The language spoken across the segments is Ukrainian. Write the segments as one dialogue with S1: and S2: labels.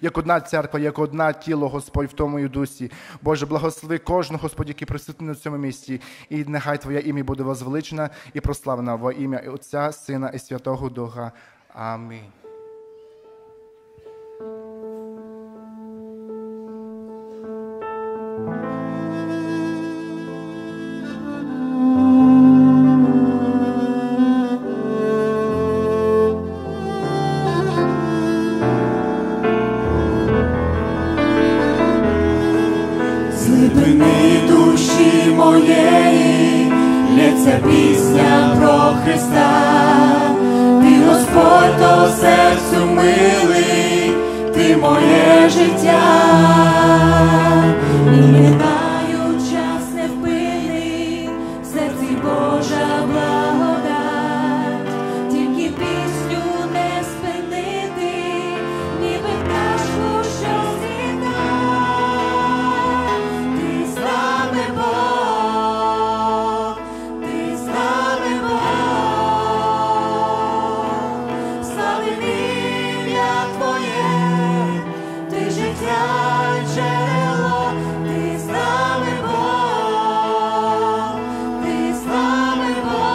S1: як одна церква, як одне тіло, Господь, в тому і дусі. Боже, благослови кожного, Господь, який присутній на цьому місці. І нехай Твоє ім'я буде возвеличене і прославлене во ім'я Отця, Сина і Святого Духа. Амінь.
S2: Глибини душі моєї лється пісня про Христа. Ти, Господь, до серцю милий, ти моє життя. І літаю час невпинний, в серці Божа благодать. Тільки пісню не спинити, ніби пташку, що злітає. Ти з нами, Бог, ти з нами, Бог. Славим ім'я Твоє, ти життя джерело. Ти з нами, Бог, ти з нами,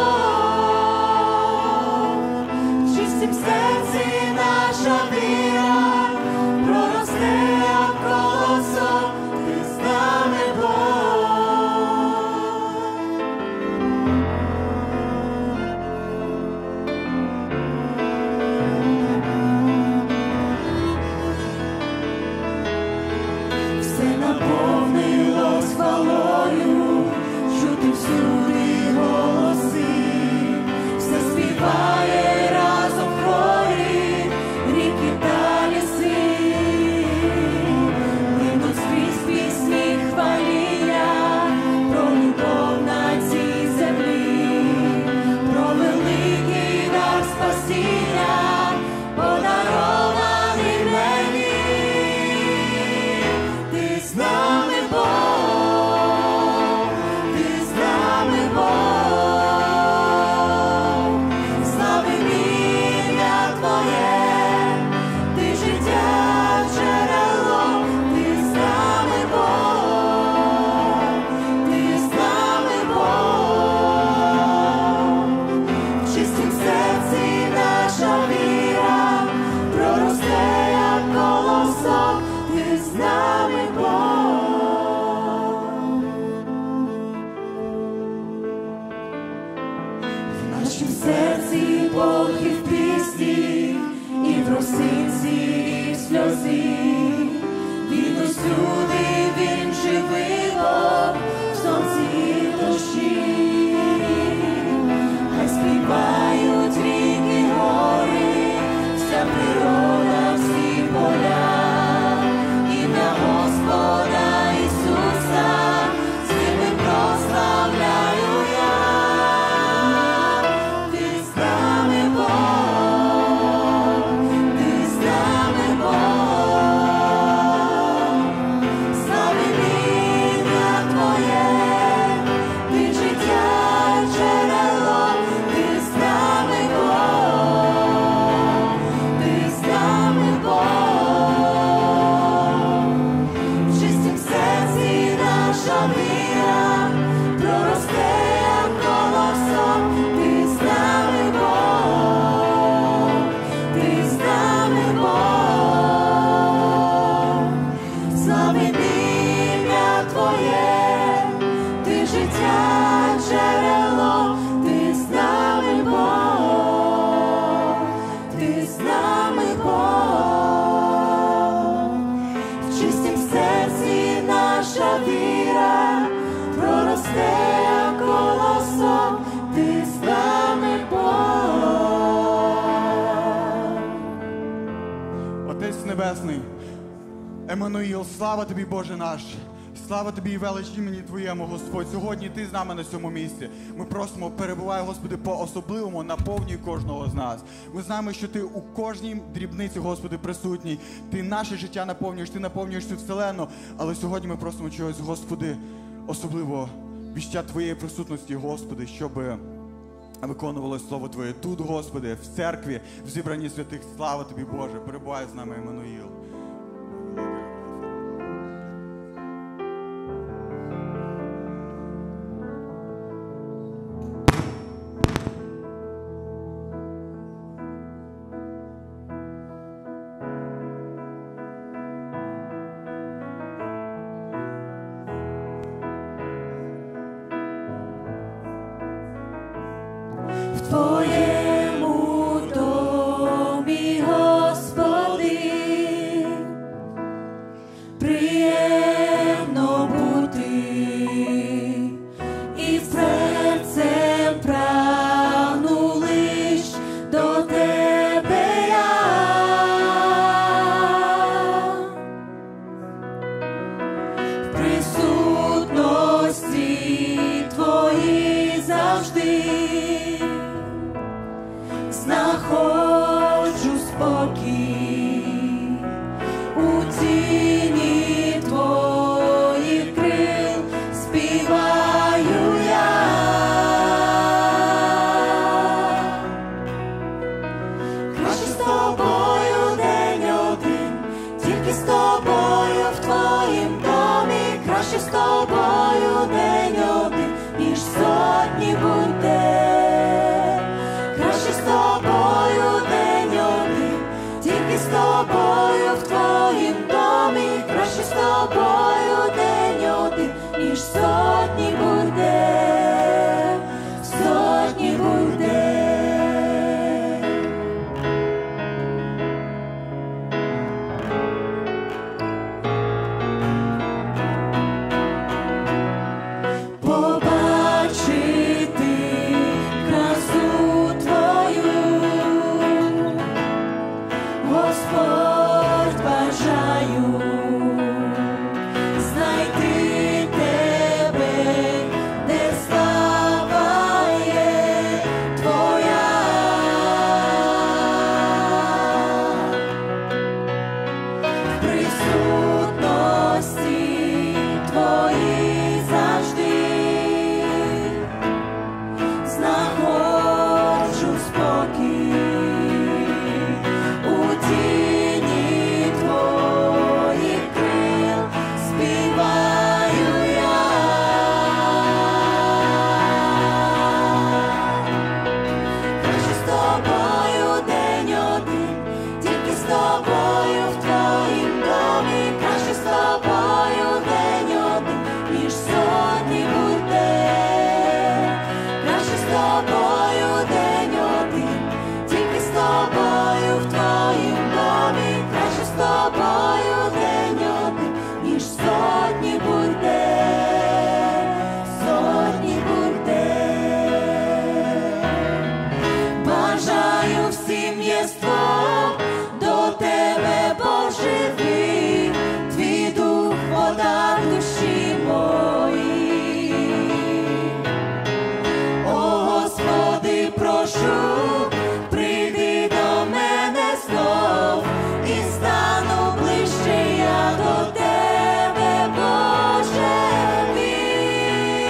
S2: Бог. В чистім серці наша віра проросте, як колосок. Ти з нами, Бог. Все наповнилось хвалою, чути всюди голоси, все співає разом в хорі, ріки та ліси. Линуть скрізь пісні хваління про любов на цій землі, про великий дар спасіння, подарований мені. Ти з нами, Бог, ти з нами, Бог. Славим ім'я Твоє, ти життя джерело. Ти з нами, Бог, ти з нами, Бог. В чистім серці наша віра проросте, як колосок. Ти з нами, Бог. В нашім серці Бог і в пісні, і в росинці, і в сльозі. Він усюди, він живий Бог, в сонці і в дощі. Хай співають ріки, гори, вся природа, всі поля. Ім'я Господа Ісуса з ними прославляю я. Ти з нами, Бог, ти з нами, Бог. Славим ім'я Твоє, ти життя джерело. Ти з нами, Бог, ти з нами, Бог. В чистім серці наша віра проросте, як колосок. Ти з нами, Бог, ти з нами, Бог. Славим ім'я Твоє, ти життя джерело. Ти з нами, Бог, ти з нами, Бог. В чистім серці наша віра проросте, як колосок. Ти з нами, Бог.
S3: Отець Небесний, Еммануїл, слава Тобі, Боже наш! Слава Тобі і велич імені Твоєму, Господь. Сьогодні Ти з нами на цьому місці. Ми просимо, перебувай, Господи, по-особливому, наповнюй кожного з нас. Ми знаємо, що Ти у кожній дрібниці, Господи, присутній. Ти наше життя наповнюєш, Ти наповнюєш цю вселенну. Але сьогодні ми просимо чогось, Господи, особливо віща Твоєї присутності, Господи, щоб виконувалось Слово Твоє тут, Господи, в церкві, в зібранні святих. Слава Тобі, Боже, перебувай з нами, Еммануїл.
S2: у тіні твоїх крил співаю я. Краще з тобою день один, тільки з тобою в твоїм домі. Краще з тобою день один, ніж сотні буде. Краще з тобою день один, тільки з тобою в твоїм домі. Краще з тобою день один, ніж сотні буде, сотні буде. Побачити красу твою, Господь, бажаю знайти тебе, де слава є твоя. В присутності твоїй завжди знаходжу спокій. У тіні твоїх крил співаю я. Краще з тобою день один, тільки з тобою в твоїм домі. Краще з тобою день один, ніж сотні буде. Краще з тобою день один, тільки з тобою в твоїм домі. Краще з тобою день один, ніж сотні буде, сотні буде. Бажаю всім єство до тебе, Божий, твій дух, вода душі мої. О, Господи, прошу, прийди до мене знов, і стану ближче я до тебе, Боже мій.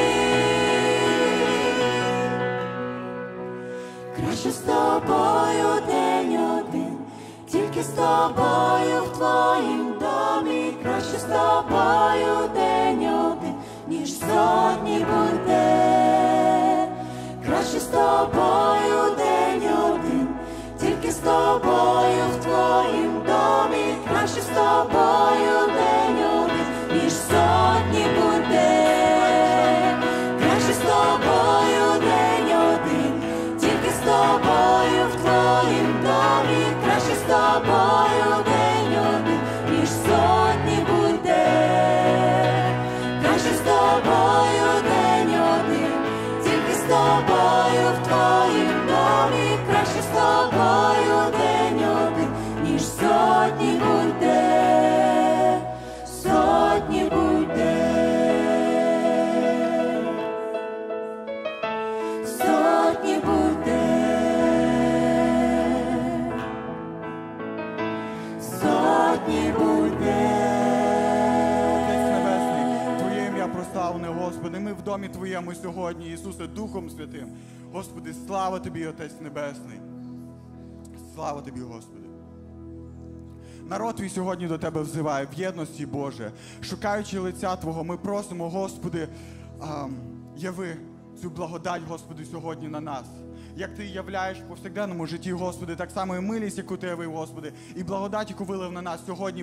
S2: Краще з тобою день один, тільки з тобою в твоїм домі. Краще з тобою день один, ніж сотні буде. Краще з тобою день один, тільки з тобою в твоїм домі. Краще з тобою день один, ніж сотні буде. Краще з тобою день один, тільки з тобою в твоїм домі. Краще з тобою день один, ніж сотні буде. Краще з тобою день один, тільки з тобою в твоїм домі. Краще з тобою день один, ніж сотні буде, сотні буде, сотні буде, сотні буде.
S3: Отець Небесний, Твоє ім'я прославлене, Господи. Ми в домі Твоєму сьогодні, Ісусе, Духом Святим. Господи, слава Тобі, Отець Небесний. Слава Тобі, Господи. Народ Твій сьогодні до Тебе взиває в єдності, Боже. Шукаючи лиця Твого, ми просимо, Господи, яви цю благодать, Господи, сьогодні на нас. Як Ти являєш в повсякденному житті, Господи, так само і милість, яку Ти явив, Господи, і благодать, яку вилив на нас сьогодні.